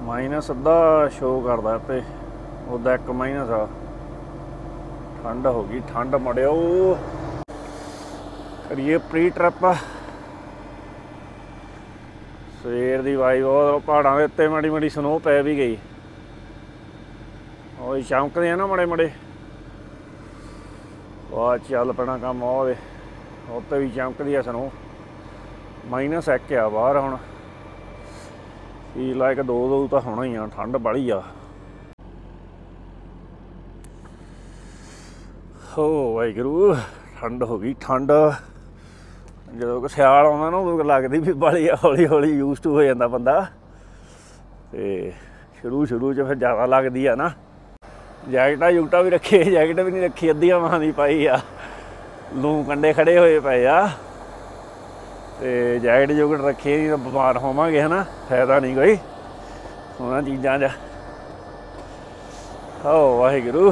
Minus अद्धा show करदा ते उदा एक माइनस आ। ठंड हो गई, ठंड मड़ियो करिए प्री ट्रिप। सवेर की वाई बहुत पहाड़ों के उत्ते माड़ी माड़ी स्नो पै भी गई। और चमकते हैं ना मड़े मड़े, वाह चल पैना काम। उत्ते भी चमकदी है स्नो। माइनस एक आ बाहर हुण, फील लाइक दो तो होना ही आ। ठंड बड़ी आ। हो वाहिगुरू, ठंड हो गई ठंड। जो सियाल आउंदा ना उदों लगदी भी बड़ी हौली हौली यूज टू हो जाता बंदा, ते शुरू शुरू च फिर ज़्यादा लगदी आ ना। जैकटा जुकटा भी रखी, जैकट भी नहीं रखी, अद्धियां मां दी पाई आ। लू कंडे खड़े होए पे आ, ते जैकट जुकट रखी नहीं तो बमार होवांगे है ना, फायदा नहीं कोई उन्हां चीज़ां च। हो वाहिगुरू,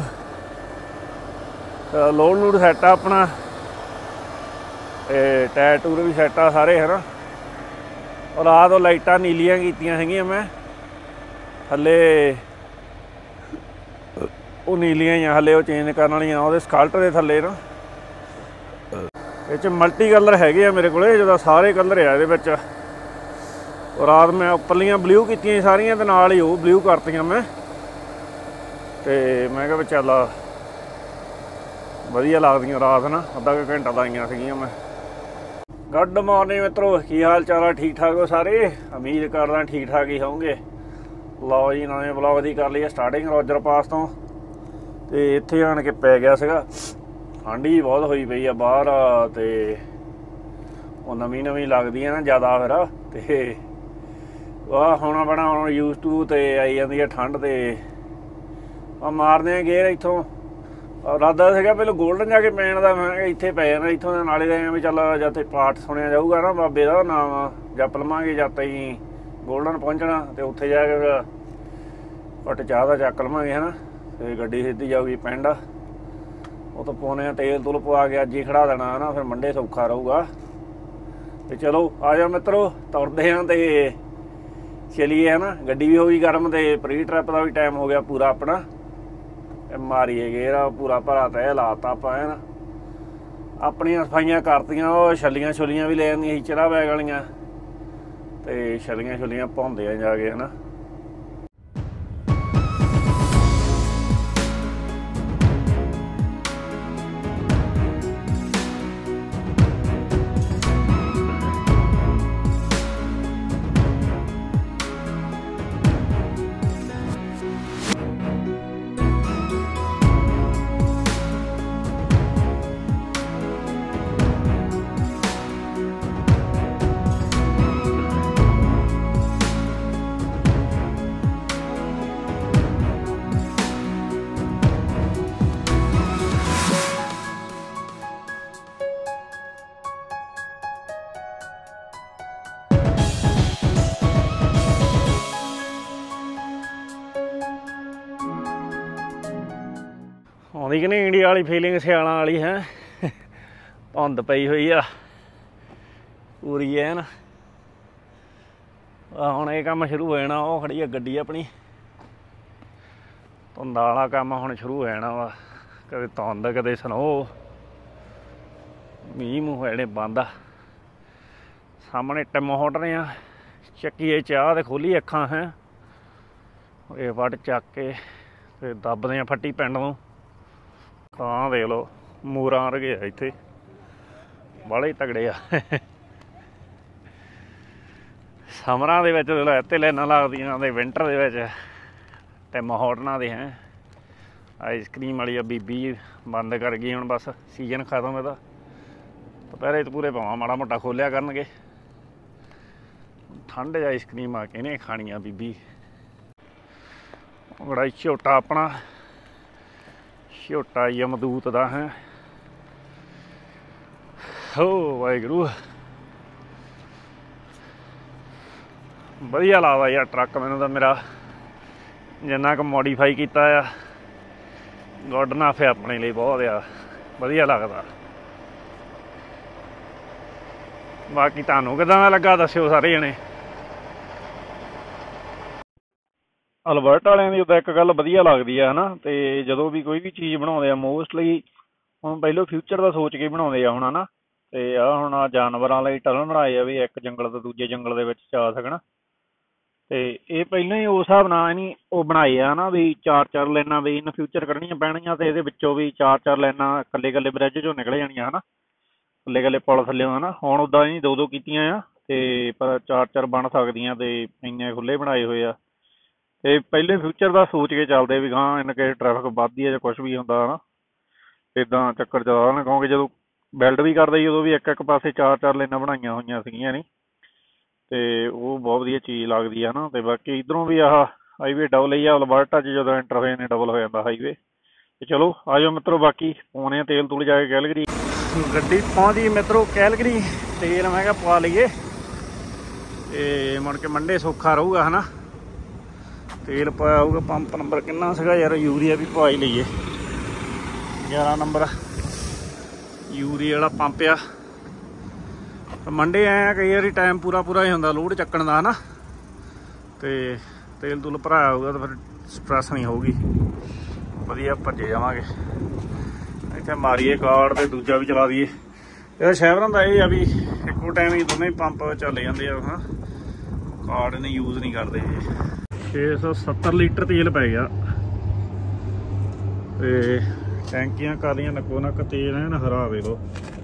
लोड लूड सैट आ अपना, टायर टूर भी सैट आ सारे है ना। और रात लाइटां नीलियां कीतियां हैगियां मैं थल्ले, वो नीलियां ही हले वो चेंज करने वालियां वो स्कल्ट के थल्ले ना। ये मल्टी कलर है मेरे को, जो सारे कलर आ ये। और रात मैं उपरलियां ब्लू कीतियां सारियां ते नाल ही वो ब्लू करतियां मैं, ते मैं कहा चल वधिया लगदियां रात ना। अद्धा क घंटा लाइयां सीगियां मैं। गुड मॉर्निंग मित्रों, की हाल चाल है? ठीक ठाक हो सारे? उम्मीद करदा ठीक ठाक ही होंगे। लो जी नवे ब्लॉग की कर ली स्टार्टिंग रोजर पास तो। ते इत्थे आण के पै गया सीगा। ठंड ही बहुत हुई पई आ बाहर, ते वो नवीं नवीं लगदी है ना ज़्यादा फिर। ते वाह होना बड़ा हुण यूज टू ते आई जाती है ठंड। ते मारदे गेर इत्थों। इरादा सीगा पहले गोल्डन जाके पैण दा, मैं इत्थे पै जाना इत्थों दे नाले दे भी। चल जिथे पाठ सुनिया जाऊगा ना बाबे का नाम जप लवांगे, जद ही गोल्डन पहुँचना ते उत्थे जाके घुट चाह दा चक लवांगे है ना। ते गड्डी सीधी जाऊगी पिंड, उतो पौने तेल तुल पवा के अज ही खड़ा देना है ना, फिर मंडे सौखा रहूगा। ते चलो आ जाओ मित्रों, तुरदे हैं ते चलीए है ना। गड्डी भी हो गई गर्म, ते प्री ट्रिप का भी टाइम हो गया पूरा अपना। मारीए गेर पूरा भरा तय लाता आप है ना। अपनियां सफाइयां करतियां, वो छलियां छुलियां भी ले आंदियां चला बैग वालियां, ते छलियां छुलियां भौंदे आ जाके है ना। आउंदी कि नहीं इंडिया वाली फीलिंग सियालां वाली है। धुंद पई हुई आ पूरी है ना। हुण ये काम शुरू हो जाना। वो खड़ी है गड्डी अपनी, धुंदा वाला काम हुण शुरू हो जाना वा। कदे धुंद कदे स्नो, मींह मूंह जेह्ड़े बंद आ। सामने टिम होटने आ, चक्कीए चाह ते खोली अखां है। ये वट चक के ते दबदे आ फट्टी पिंड नूं। ਕਾਂ देख लो मूरां वरगे आ इत्थे, बड़े ही तगड़े आ। समरां दे विच ते लाइनां लगदियां, ते विंटर दे विच टिम होटनां दे हैं। आइसक्रीम वाली आ बीबी बंद कर गई हुण, बस सीजन खत्म इहदा। दुपहरे तो पूरे भावां माड़ा मोटा खोलिया करनगे। ठंड च आइसक्रीम आ किहने खानी आ बीबी। बड़ा झोटा अपना, झोटा यमदूत दा है। हो वाहिगुरू, वधिया लगदा यार ट्रक मैनूं तां। मेरा जिन्ना क मॉडीफाई कीता आ, गुड इनफ है अपने लिए, बहुत आ वधिया लगदा। बाकी तुहानूं किदां दा लग्गा दस्सिओ सारे जणे। ਅਲਬਰਟ ਵਾਲਿਆਂ ਦੀ ਉਦਾਂ ਇੱਕ ਗੱਲ ਵਧੀਆ ਲੱਗਦੀ ਆ ਹਨਾ। ਤੇ ਜਦੋਂ ਵੀ ਕੋਈ ਵੀ ਚੀਜ਼ ਬਣਾਉਂਦੇ ਆ ਮੋਸਟਲੀ ਹੁਣ ਪਹਿਲੋਂ ਫਿਊਚਰ ਦਾ ਸੋਚ ਕੇ ਬਣਾਉਂਦੇ ਆ ਹੁਣ ਹਨਾ। ਤੇ ਆਹ ਹੁਣ ਆਹ ਜਾਨਵਰਾਂ ਲਈ ਟਨਲ ਬਣਾਏ ਆ ਵੀ ਇੱਕ ਜੰਗਲ ਤੋਂ ਦੂਜੇ ਜੰਗਲ ਦੇ ਵਿੱਚ ਜਾ ਸਕਣ। ਤੇ ਇਹ ਪਹਿਲਾਂ ਹੀ ਉਸ ਹਿਸਾਬ ਨਾਲ ਨਹੀਂ ਉਹ ਬਣਾਏ ਆ ਨਾ ਵੀ 4-4 ਲਾਈਨਾਂ ਵੀ ਇਨ ਫਿਊਚਰ ਕੱਢਣੀਆਂ ਪੈਣਗੀਆਂ। ਤੇ ਇਹਦੇ ਵਿੱਚੋਂ ਵੀ 4-4 ਲਾਈਨਾਂ ਇਕੱਲੇ ਇਕੱਲੇ ਬ੍ਰਿਜ ਚੋਂ ਨਿਕਲ ਜਾਣੀਆਂ ਹਨਾ, ਇਕੱਲੇ ਇਕੱਲੇ ਪੁਲ ਥੱਲਿਓ ਹਨਾ। ਹੁਣ ਉੱਦਾਂ ਹੀ 2-2 ਕੀਤੀਆਂ ਆ ਤੇ ਪਰ 4-4 ਬਣ ਸਕਦੀਆਂ ਤੇ ਇੰਨੇ ਖੁੱਲੇ ਬਣਾਏ ਹੋਏ ਆ। ਤੇ ਪਹਿਲੇ ਫਿਊਚਰ ਦਾ ਸੋਚ ਕੇ ਚੱਲਦੇ ਵੀ ਗਾਂ ਇੰਨ ਕਿਸੇ ਟ੍ਰੈਫਿਕ ਵੱਧਦੀ ਹੈ ਜਾਂ ਕੁਛ ਵੀ ਹੁੰਦਾ ਹਨਾ। ਇੱਦਾਂ ਚੱਕਰ ਚੱਲਦਾ ਨਾ ਕਿਉਂਕਿ ਜਦੋਂ ਬਿਲਡ ਵੀ ਕਰਦੇ ਸੀ ਉਦੋਂ ਵੀ ਇੱਕ ਪਾਸੇ 4-4 ਲਾਈਨਾਂ ਬਣਾਈਆਂ ਹੋਈਆਂ ਸੀਗੀਆਂ ਨੀ। ਤੇ ਉਹ ਬਹੁਤ ਵਧੀਆ ਚੀਜ਼ ਲੱਗਦੀ ਆ ਨਾ। ਤੇ ਬਾਕੀ ਇੱਧਰੋਂ ਵੀ ਆਹ ਹਾਈਵੇ ਡਬਲ ਹੀ ਆ, ਅਲਬਰਟਾ 'ਚ ਜਦੋਂ ਐਂਟਰ ਹੋਏ ਨੇ ਡਬਲ ਹੋ ਜਾਂਦਾ ਹਾਈਵੇ। ਤੇ ਚਲੋ ਆ ਜਾਓ ਮਿੱਤਰੋ, ਬਾਕੀ ਪਾਉਣੇ ਆ ਤੇਲ ਤੂਲ ਜਾ ਕੇ ਕੈਲਗਰੀ। ਗੱਡੀ ਪਹੁੰਚ ਗਈ ਮਿੱਤਰੋ ਕੈਲਗਰੀ। ਤੇਲ ਮੈਂ ਕਿਹਾ ਪਵਾ ਲਈਏ ਤੇ ਮੁੜ ਕੇ ਮੰਡੇ ਸੌਖਾ ਰਹੂਗਾ ਹਨਾ। ਤੇਲ ਪਾਇਆ ਹੋਊਗਾ। ਪੰਪ ਨੰਬਰ ਕਿੰਨਾ ਸੀਗਾ ਯਾਰ? ਯੂਰੀਆ ਵੀ ਪਵਾ ਹੀ ਲਈਏ। 11 ਨੰਬਰ ਯੂਰੀਆ ਵਾਲਾ ਪੰਪ ਆ। ਮੰਡੇ ਆਏ ਆ ਕਈ ਵਾਰੀ ਟਾਈਮ ਪੂਰਾ ਹੀ ਹੁੰਦਾ ਲੋਡ ਚੱਕਣ ਦਾ ਹਨਾ। ਤੇ ਤੇਲ ਤੂਲ ਭਰਾਇਆ ਹੋਊਗਾ ਤਾਂ ਫਿਰ ਸਟ੍ਰੈਸ ਨਹੀਂ ਹੋਊਗੀ, ਵਧੀਆ ਭੱਜੇ ਜਾਵਾਂਗੇ। ਇੱਥੇ ਮਾਰੀਏ ਕਾਰਡ ਤੇ ਦੂਜਾ ਵੀ ਚਲਾ ਦਈਏ। ਇਹਦਾ ਸ਼ਹਿਰਾਂ ਦਾ ਇਹ ਆ ਵੀ ਇੱਕੋ ਟਾਈਮ ਹੀ ਦੋਨੇ ਪੰਪ ਚੱਲ ਜਾਂਦੇ ਆ ਹਾਂ, ਕਾਰਡ ਨੇ ਯੂਜ਼ ਨਹੀਂ ਕਰਦੇ। 670 ਲੀਟਰ ਤੇਲ ਪੈ ਗਿਆ ਤੇ ਟੈਂਕੀਆਂ ਕਰ ਲਈਆਂ ਨੱਕੋ ਨੱਕ। ਤੇਲ ਐਨ ਹਰਾ ਵੇ ਲੋ,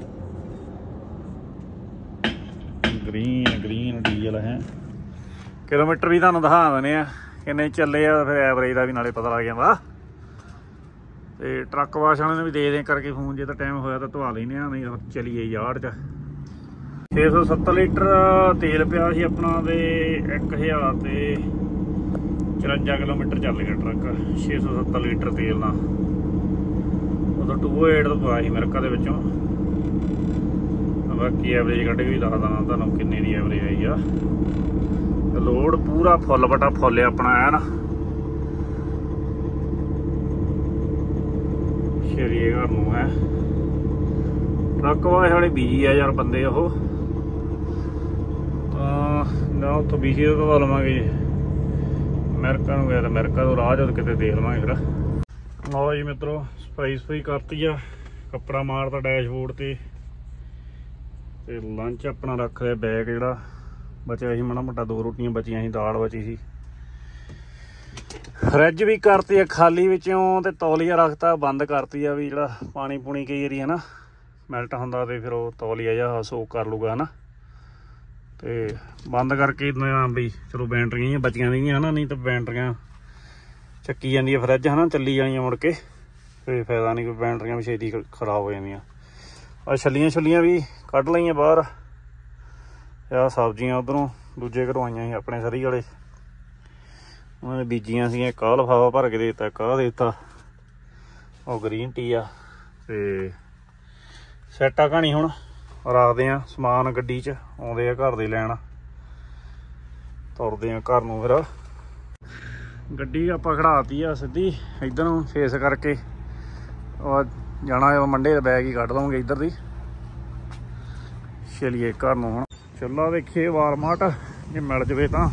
ਗ੍ਰੀਨ ਡੀਜ਼ਲ ਹੈ। ਕਿਲੋਮੀਟਰ ਵੀ ਤੁਹਾਨੂੰ ਦਿਖਾ ਦਿੰਦੇ ਆ ਕਿੰਨੇ ਚੱਲੇ ਆ, ਫਿਰ ਐਵਰੇਜ ਦਾ ਵੀ ਨਾਲੇ ਪਤਾ ਲੱਗ ਜਾਂਦਾ। ਤੇ ਟਰੱਕ ਵਾਸ਼ ਵਾਲਿਆਂ ਨੇ ਵੀ ਦੇ ਕਰਕੇ ਫੋਨ, ਜੇ ਤਾਂ ਟਾਈਮ ਹੋਇਆ ਤਾਂ ਧਵਾ ਲੈਂਦੇ ਆ, ਨਹੀਂ ਚਲੀਏ ਯਾਰਡ 'ਚ। 670 ਲੀਟਰ ਤੇਲ ਪਿਆ ਸੀ ਆਪਣਾ ਤੇ 1000 ਤੇ 54 ਕਿਲੋਮੀਟਰ ਚੱਲ ਗਿਆ ਟਰੱਕ 670 ਲੀਟਰ ਤੇਲ ਨਾਲ। ਉਦੋਂ 208 ਤੋਂ ਪਾਇਆ ਸੀ ਅਮਰੀਕਾ ਦੇ ਵਿੱਚੋਂ। ਬਾਕੀ ਐਵਰੇਜ ਕੱਢ ਕੇ ਵੀ ਦੱਸਦਾ ਤੁਹਾਨੂੰ ਕਿੰਨੇ ਦੀ ਐਵਰੇਜ ਆਈ ਆ। ਲੋਡ ਪੂਰਾ ਫੁੱਲ ਬਟਾ ਫੁੱਲ ਆਪਣਾ ਹੈ ਨਾ। ਸ਼ਰੀਏ ਘਰ ਨੂੰ ਹੈ ਟਰੱਕ ਵਾਲੇ ਵਾਲੇ ਬਿਜੀ ਆ ਯਾਰ ਬੰਦੇ ਉਹ ਤਾਂ ਨਾ ਉੱਥੋਂ ਬਿਜੀ ਤੋਂ ਦਵਾ ਲਵਾਂਗੇ। ਅਮਰੀਕਾ ਨੂੰ ਗਿਆ ਤਾਂ ਅਮਰੀਕਾ ਤੋਂ ਰਾਹ ਜਦ ਕਿਤੇ ਦੇਖ ਲਵਾਂਗੇ ਫਿਰ। ਲਓ ਜੀ ਮਿੱਤਰੋ, ਸਫਾਈ ਕਰਤੀ ਆ, ਕੱਪੜਾ ਮਾਰਤਾ ਡੈਸ਼ਬੋਰਡ ਤੇ ਲੰਚ ਆਪਣਾ ਰੱਖ ਲਿਆ ਬੈਗ ਜਿਹੜਾ ਬਚਿਆ ਸੀ ਮਾੜਾ ਮੋਟਾ। 2 ਰੋਟੀਆਂ ਬਚੀਆਂ ਸੀ, ਦਾਲ ਬਚੀ ਸੀ। ਫਰਿੱਜ ਵੀ ਕਰਤੀ ਆ ਖਾਲੀ ਵਿੱਚੋਂ ਤੇ ਤੌਲੀਆ ਰੱਖਤਾ ਬੰਦ ਕਰਤੀ ਆ ਵੀ ਜਿਹੜਾ ਪਾਣੀ ਪੂਣੀ ਕਈ ਵਾਰੀ ਹਨਾ ਮੈਲਟ ਹੁੰਦਾ ਤੇ ਫਿਰ ਉਹ ਤੌਲੀਆ ਜਿਹਾ ਸੋਕ ਕਰ ਲੂਗਾ ਹਨਾ। ਤੇ ਬੰਦ ਕਰਕੇ ਵੀ ਚਲੋ ਬੈਟਰੀਆਂ ਬਚੀਆਂ ਸੀਗੀਆਂ ਹਨਾ, ਨਹੀਂ ਤਾਂ ਬੈਟਰੀਆਂ ਚੱਕੀ ਜਾਂਦੀ ਆ ਫਰਿੱਜ ਹਨਾ, ਚੱਲੀ ਜਾਣੀਆਂ ਮੁੜ ਕੇ ਕੋਈ ਫਾਇਦਾ ਨਹੀਂ, ਕੋਈ ਬੈਟਰੀਆਂ ਵੀ ਛੇਤੀ ਖਰਾਬ ਹੋ ਜਾਂਦੀਆਂ। ਆ ਛੱਲੀਆਂ ਵੀ ਕੱਢ ਲਈਆਂ ਬਾਹਰ। ਆਹ ਸਬਜ਼ੀਆਂ ਉੱਧਰੋਂ ਦੂਜੇ ਘਰੋਂ ਆਈਆਂ ਸੀ ਆਪਣੇ ਸਰੀ ਵਾਲੇ, ਉਹਨਾਂ ਨੇ ਬੀਜੀਆਂ ਸੀਗੀਆਂ। ਇੱਕ ਆਹ ਲਿਫਾਫਾ ਭਰ ਕੇ ਦੇ ਦਿੱਤਾ, ਇੱਕ ਆਹ ਦੇ ਦਿੱਤਾ। ਉਹ ਗ੍ਰੀਨ ਟੀ ਆ ਤੇ ਸੈੱਟ ਆ ਕਹਾਣੀ। ਹੁਣ ਰੱਖਦੇ ਆ ਸਮਾਨ ਗੱਡੀ 'ਚ, ਆਉਂਦੇ ਆ ਘਰ ਦੇ ਲੈਣ, ਤੁਰਦੇ ਆ ਘਰ ਨੂੰ। ਫਿਰ ਗੱਡੀ ਆਪਾਂ ਖੜਾਤੀ ਆ ਸਿੱਧੀ ਇੱਧਰ ਨੂੰ ਫੇਸ ਕਰਕੇ। ਜਾਣਾ ਮੰਡੇ ਦਾ ਬੈਗ ਹੀ ਕੱਢ ਦਵਾਂਗੇ ਇੱਧਰ ਦੀ। ਚਲੀਏ ਘਰ ਨੂੰ। ਹੁਣ ਚੁੱਲ੍ਹਾ ਦੇਖੀਏ ਵਾਲਮਾਰਟ, ਜੇ ਮਿਲ ਜਾਵੇ ਤਾਂ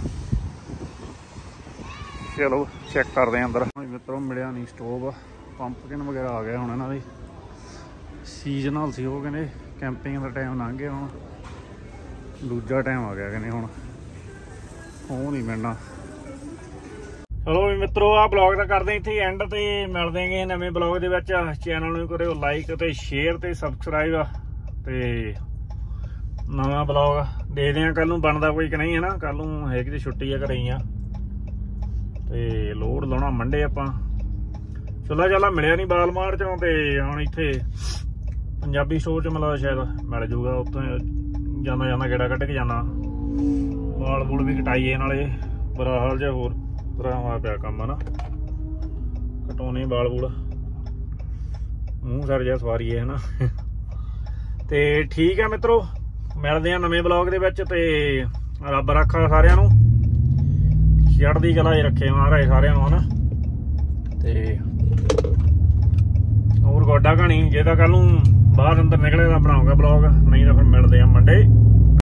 ਚਲੋ ਚੈੱਕ ਕਰਦੇ ਆ ਅੰਦਰ। ਮਿੱਤਰੋਂ ਮਿਲਿਆ ਨਹੀਂ ਸਟੋਵ, ਪੰਪਕਿਨ ਵਗੈਰਾ ਆ ਗਿਆ ਹੁਣ ਇਹਨਾਂ ਦੀ। ਸੀਜ਼ਨਲ ਸੀ ਉਹ, ਕਹਿੰਦੇ ਕੈਂਪਿੰਗ ਦਾ ਟਾਈਮ ਲੰਘ ਗਿਆ, ਹੁਣ ਦੂਜਾ ਟਾਈਮ ਆ ਗਿਆ ਕਹਿੰਦੇ ਹੁਣ ਉਹ ਨਹੀਂ ਮਿਲਣਾ। ਚਲੋ ਵੀ ਮਿੱਤਰੋ, ਆਹ ਬਲੌਗ ਦਾ ਕਰਦੇ ਇੱਥੇ ਐਂਡ ਤੇ ਮਿਲਦੇ ਗੇ ਨਵੇਂ ਬਲੌਗ ਦੇ ਵਿੱਚ। ਚੈਨਲ ਨੂੰ ਕਰਿਓ ਲਾਈਕ ਤੇ ਸ਼ੇਅਰ ਤੇ ਸਬਸਕ੍ਰਾਈਬ। ਤੇ ਨਵਾਂ ਬਲੌਗ ਦੇਖਦੇ ਆ ਕੱਲ ਨੂੰ ਬਣਦਾ ਕੋਈ ਕਿ ਨਹੀਂ ਹੈ ਨਾ। ਕੱਲ ਨੂੰ ਹੈਗੀ ਤੇ ਛੁੱਟੀ ਆ, ਘਰੇ ਹੀ ਆ ਤੇ ਲੋਡ ਲਾਉਣਾ ਮੰਡੇ ਆਪਾਂ। ਚੁੱਲ੍ਹਾ ਚਾਲਾ ਮਿਲਿਆ ਨਹੀਂ ਵਾਲਮਾਰਟ ਚੋਂ ਤੇ ਹੁਣ ਇੱਥੇ ਪੰਜਾਬੀ ਸਟੋਰ 'ਚ ਮਿਲਦਾ ਸ਼ਾਇਦ ਮਿਲ ਜੂਗਾ। ਉੱਥੋਂ ਜਾਂਦਾ ਗੇੜਾ ਕੱਢ ਕੇ ਜਾਂਦਾ। ਵਾਲ ਵੂਲ ਵੀ ਕਟਾਈਏ ਨਾਲੇ, ਬੁਰਾ ਹਾਲ ਜਿਹਾ ਹੋਰ ਤਰ੍ਹਾਂ ਹੋਇਆ ਪਿਆ ਕੰਮ ਹੈ ਨਾ। ਕਟਾਉਣੇ ਵਾਲ ਵੂਲ, ਮੂੰਹ ਸਰ ਜਿਹਾ ਸਵਾਰੀਏ ਹੈ ਨਾ। ਤੇ ਠੀਕ ਹੈ ਮਿੱਤਰੋ, ਮਿਲਦੇ ਆ ਨਵੇਂ ਬਲੌਗ ਦੇ ਵਿੱਚ। ਤੇ ਰੱਬ ਰੱਖਾ ਸਾਰਿਆਂ ਨੂੰ, ਚੜ੍ਹਦੀ ਕਲਾ 'ਚ ਰੱਖੇ ਮਹਾਰਾਜ ਸਾਰਿਆਂ ਨੂੰ ਹਨਾ। ਤੇ ਹੋਰ ਗੋਡਾ ਕਹਾਣੀ, ਜੇ ਤਾਂ ਕੱਲ ਨੂੰ ਬਾਹਰ ਅੰਦਰ ਨਿਕਲੇ ਤਾਂ ਬਣਾਉਂਗਾ ਬਲੌਗ, ਨਹੀਂ ਤਾਂ ਫਿਰ ਮਿਲਦੇ ਆ ਮੰਡੇ।